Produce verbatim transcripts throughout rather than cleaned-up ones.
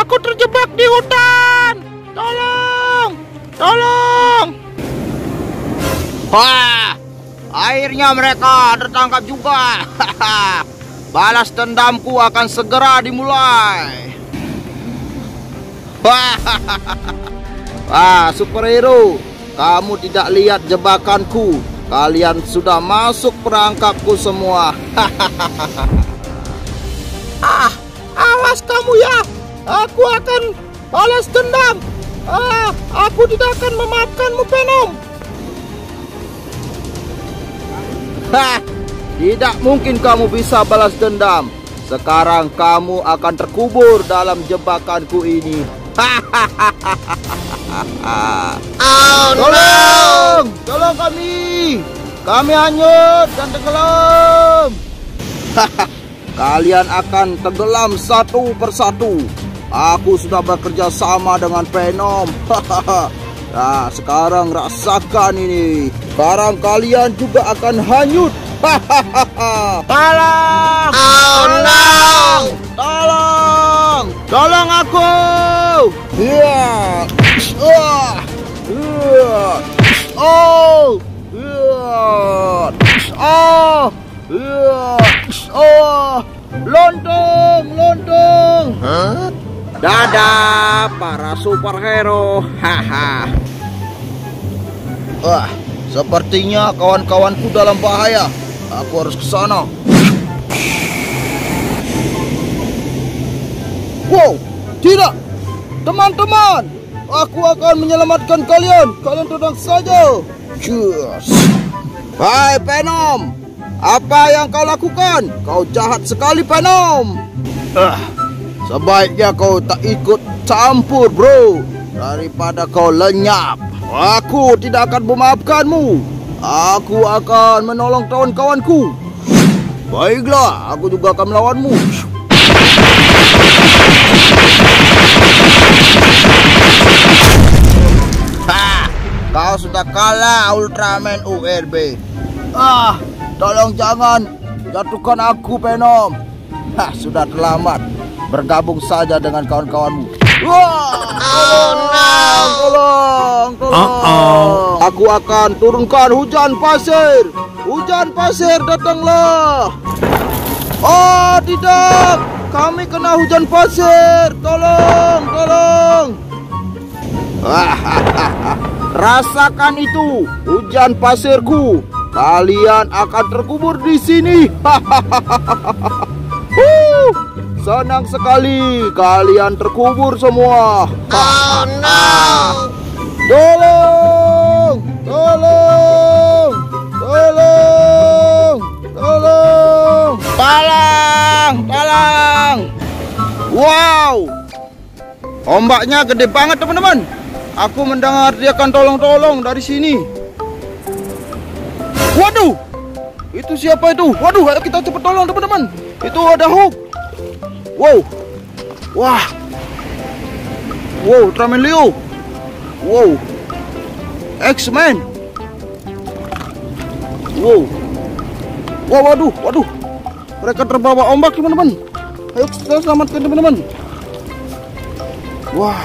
Aku terjebak di hutan. Tolong, tolong. Wah, akhirnya mereka tertangkap juga. Balas dendamku akan segera dimulai. Wah, superhero, kamu tidak lihat jebakanku. Kalian sudah masuk perangkapku semua. Ah, awas kamu ya. Aku akan balas dendam. Ah, aku tidak akan memaafkanmu, Venom. Hah, tidak mungkin kamu bisa balas dendam. Sekarang kamu akan terkubur dalam jebakanku ini. Oh, tolong, no. Tolong kami. Kami hanyut dan tenggelam. Kalian akan tenggelam satu persatu. Aku sudah bekerja sama dengan Venom. Nah, sekarang rasakan ini. Sekarang kalian juga akan hanyut. Tolong! Oh no! Tolong! Tolong aku! Ya! Uh! Uh! Oh! Uh! Oh! Uh! Oh! Lontong! Lontong! Hah? Dadah para superhero. Haha. Wah, sepertinya kawan-kawanku dalam bahaya. Aku harus ke sana. Wow, tidak. Teman-teman, aku akan menyelamatkan kalian. Kalian tenang saja. Cheers. Hai Venom, apa yang kau lakukan? Kau jahat sekali, Venom. Ah, sebaiknya kau tak ikut campur, bro. Daripada kau lenyap, aku tidak akan memaafkanmu. Aku akan menolong kawan-kawanku. Baiklah, aku juga akan melawanmu. Ha, kau sudah kalah, Ultraman U R B. Ah, tolong jangan jatuhkan aku, Venom. Hah, sudah terlambat. Bergabung saja dengan kawan-kawanmu. Wah, tolong, tolong, tolong. Uh -oh. Aku akan turunkan hujan pasir. Hujan pasir, datanglah. Oh, tidak. Kami kena hujan pasir. Tolong, tolong. Rasakan itu, hujan pasirku. Kalian akan terkubur di sini. uh, senang sekali kalian terkubur semua. Oh no! Tolong, tolong, tolong, tolong, tolong, tolong. Wow, ombaknya gede banget teman-teman. Aku mendengar teriakan tolong-tolong dari sini. Waduh, itu siapa itu? Waduh, ayo kita cepat tolong teman-teman. Itu ada Hulk. Wow, wah, wow, Ultraman Leo. Wow, X-Men. Wow, wow, waduh, waduh. Mereka terbawa ombak teman-teman. Ayo kita selamatkan teman-teman. Wah,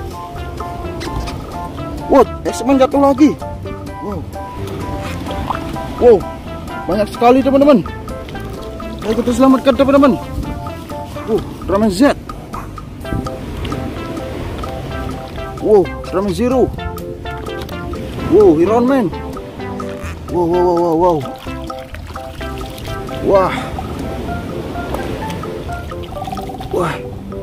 wow, X-Men jatuh lagi. Wow, wow, banyak sekali teman-teman. Ayo kita selamatkan teman-teman. Wow, Ultraman Z. Wow, Ultraman Zero. Wow, Iron Man. Wow, wow, wow, wow, wow. Wah. Wah.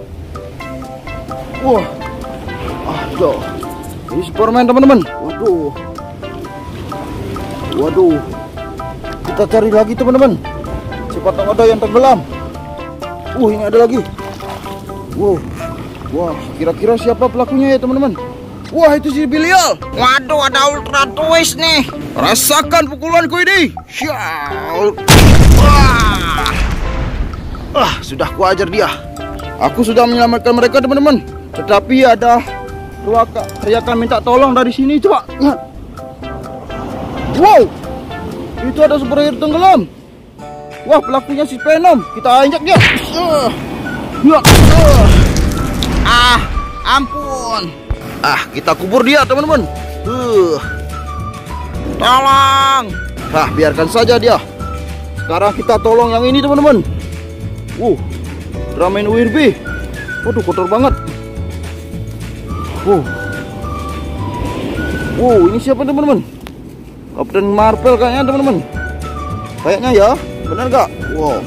Wah. Aduh. Ini Superman teman-teman. Waduh. Waduh. Kita cari lagi teman-teman. Siapa tahu ada yang tenggelam. Uh, ini ada lagi. Wow. Wah, kira-kira siapa pelakunya ya teman-teman? Wah, itu si Belial. Waduh, ada Ultra Twist nih. Rasakan pukulanku ini. Syal. Wah. Ah, sudah kuajar dia. Aku sudah menyelamatkan mereka teman-teman. Tetapi ada teriakan minta tolong dari sini. Coba lihat. Wow, itu ada superhero tenggelam. Wah, pelakunya si Venom. Kita injak dia. Uh. Ya. Uh. Ah, Ampun. Ah, kita kubur dia, teman-teman. Uh. Tolong. Ah, biarkan saja dia. Sekarang kita tolong yang ini, teman-teman. Uh, Ultraman U R B. Waduh, kotor banget. Uh. Wow, ini siapa, teman-teman? Captain Marvel kayaknya, teman-teman. Kayaknya ya, benar gak? Wow.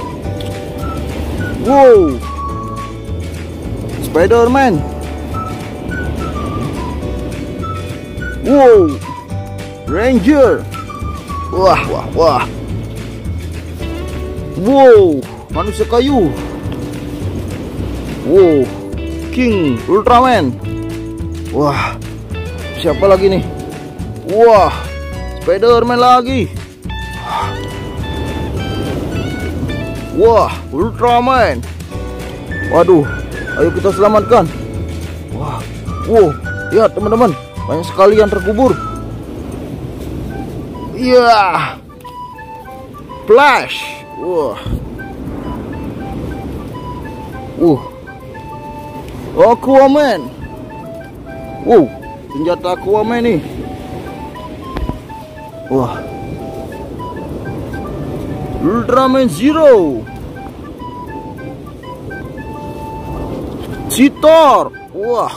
Wow. Spider-Man. Wow. Ranger. Wah, wah, wah. Wow, manusia kayu. Wow, King Ultraman. Wah, siapa lagi nih? Wah, Spider-Man lagi. Wah, Ultraman. Waduh, ayo kita selamatkan. Wah, wow, lihat teman-teman, banyak sekali yang terkubur. Iya, Flash. Wah, uh, Aquaman. Wow, senjata Aquaman nih. Wah, Ultraman Zero. Cheetor. Wah.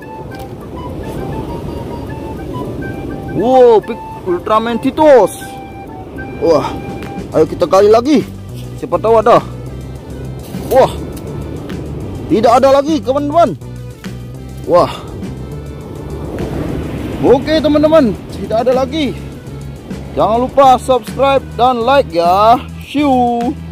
Wow, Ultraman Titus. Wah, ayo kita kali lagi. Siapa tahu ada. Wah, tidak ada lagi, teman-teman. Wah. Oke, teman-teman, tidak ada lagi. Jangan lupa subscribe dan like ya. See you.